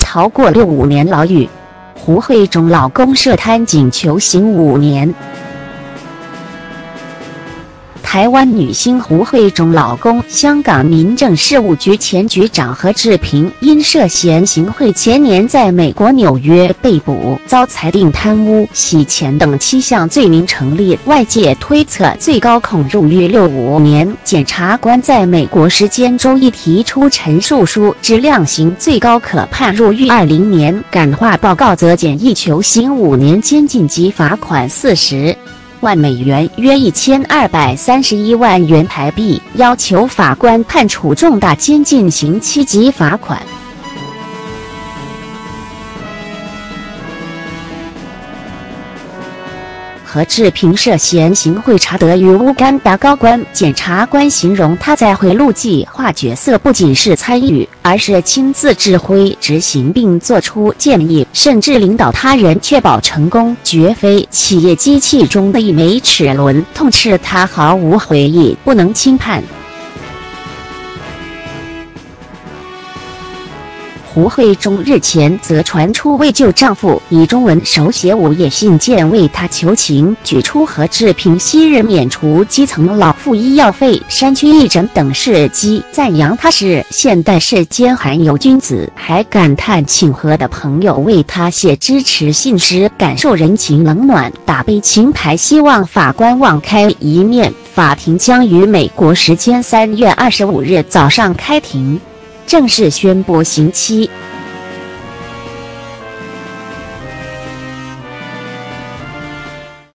逃过65年牢狱。胡慧中老公涉贪仅求刑5年。台湾女星胡慧中老公、香港民政事务局前局长何志平因涉嫌行贿，前年在美国纽约被捕，遭裁定贪污、洗钱等7项罪名成立，外界推测最高恐入狱65年。检察官在美国时间周一提出陈述书，指量刑最高可判入狱20年，感化报告则建议求刑5年监禁及罚款40万美元，约1231万元台币，要求法官判处重大监禁刑期及罚款。何志平涉嫌行贿查得于乌干达高官，检察官形容他在贿赂计划角色不仅是参与，而是亲自指挥执行并作出建议，甚至领导他人确保成功，绝非企业机器中的一枚齿轮，痛斥他毫无悔意，不能轻判。胡慧中日前则传出为救丈夫，以中文手写5页信件为他求情，举出何志平昔日免除基层老妇医药费、山区义诊等事迹，赞扬他是现代世间罕有君子，还感叹请何的朋友为他写支持信时感受人情冷暖，打悲情牌，希望法官网开一面。法庭将于美国时间3月25日早上开庭，正式宣布刑期。